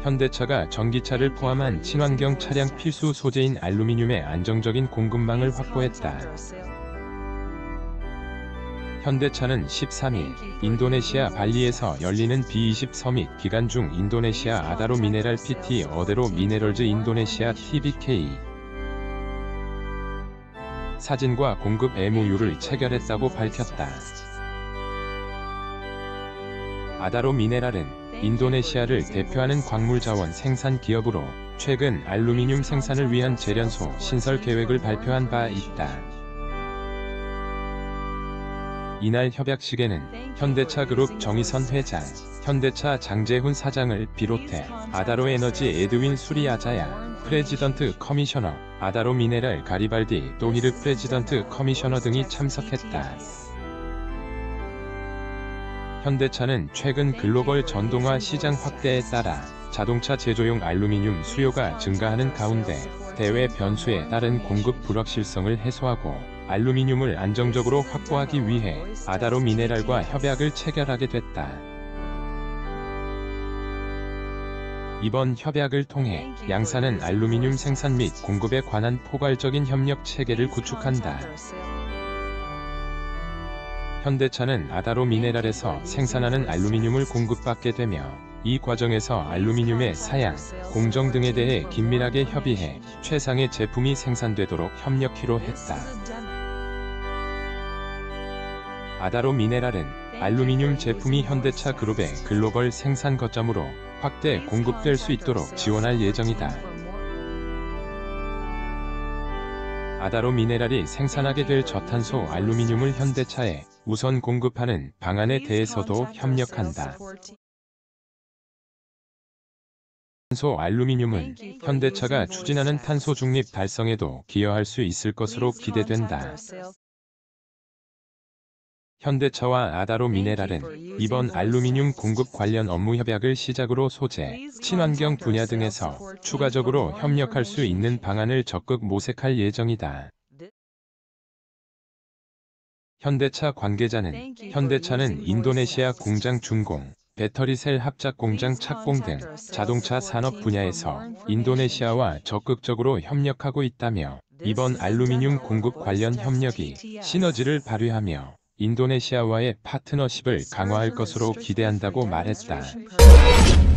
현대차가 전기차를 포함한 친환경 차량 필수 소재인 알루미늄의 안정적인 공급망을 확보했다. 현대차는 13일 인도네시아 발리에서 열리는 B20 서밋 기간 중 인도네시아 아다로 미네랄 PT 어데로 미네럴즈 인도네시아 TBK 사진과 공급 MOU를 체결했다고 밝혔다. 아다로 미네랄은 인도네시아를 대표하는 광물자원 생산 기업으로 최근 알루미늄 생산을 위한 재련소 신설 계획을 발표한 바 있다. 이날 협약식에는 현대차 그룹 정의선 회장, 현대차 장재훈 사장을 비롯해 아다로 에너지 에드윈 수리아자야 프레지던트 커미셔너, 아다로 미네랄 가리발디 도히르 프레지던트 커미셔너 등이 참석했다. 현대차는 최근 글로벌 전동화 시장 확대에 따라 자동차 제조용 알루미늄 수요가 증가하는 가운데 대외 변수에 따른 공급 불확실성을 해소하고 알루미늄을 안정적으로 확보하기 위해 아다로 미네랄과 협약을 체결하게 됐다. 이번 협약을 통해 양사는 알루미늄 생산 및 공급에 관한 포괄적인 협력 체계를 구축한다. 현대차는 아다로 미네랄에서 생산하는 알루미늄을 공급받게 되며 이 과정에서 알루미늄의 사양, 공정 등에 대해 긴밀하게 협의해 최상의 제품이 생산되도록 협력키로 했다. 아다로 미네랄은 알루미늄 제품이 현대차 그룹의 글로벌 생산 거점으로 확대 공급될 수 있도록 지원할 예정이다. 아다로 미네랄이 생산하게 될 저탄소 알루미늄을 현대차에 우선 공급하는 방안에 대해서도 협력한다. 탄소 알루미늄은 현대차가 추진하는 탄소 중립 달성에도 기여할 수 있을 것으로 기대된다. 현대차와 아다로 미네랄은 이번 알루미늄 공급 관련 업무 협약을 시작으로 소재, 친환경 분야 등에서 추가적으로 협력할 수 있는 방안을 적극 모색할 예정이다. 현대차 관계자는 현대차는 인도네시아 공장 준공, 배터리셀 합작 공장 착공 등 자동차 산업 분야에서 인도네시아와 적극적으로 협력하고 있다며 이번 알루미늄 공급 관련 협력이 시너지를 발휘하며 인도네시아와의 파트너십을 강화할 것으로 기대한다고 말했다.